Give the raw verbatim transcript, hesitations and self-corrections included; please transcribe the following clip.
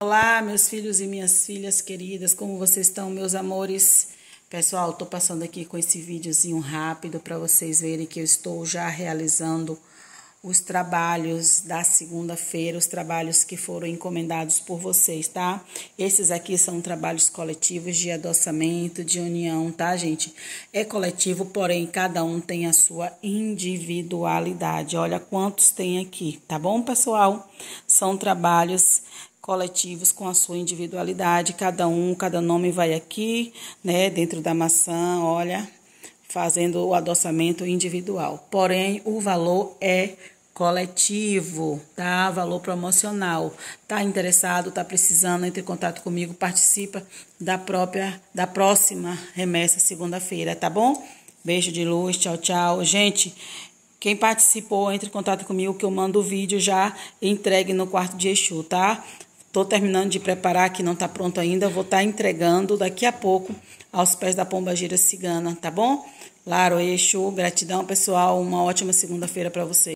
Olá, meus filhos e minhas filhas queridas, como vocês estão, meus amores? Pessoal, estou passando aqui com esse videozinho rápido para vocês verem que eu estou já realizando os trabalhos da segunda-feira, os trabalhos que foram encomendados por vocês, tá? Esses aqui são trabalhos coletivos de adoçamento, de união, tá, gente? É coletivo, porém, cada um tem a sua individualidade. Olha quantos tem aqui, tá bom, pessoal? São trabalhos coletivos com a sua individualidade, cada um, cada nome vai aqui, né, dentro da maçã, olha, fazendo o adoçamento individual. Porém, o valor é coletivo, tá? Valor promocional. Tá interessado, tá precisando, entre em contato comigo, participa da própria, da próxima remessa segunda-feira, tá bom? Beijo de luz, tchau, tchau. Gente, quem participou, entre em contato comigo que eu mando o vídeo já entregue no quarto de Exu, tá? Tô terminando de preparar, que não tá pronto ainda, eu vou estar tá entregando daqui a pouco aos pés da pombagira cigana, tá bom? Laro, Exu, gratidão, pessoal, uma ótima segunda-feira para vocês.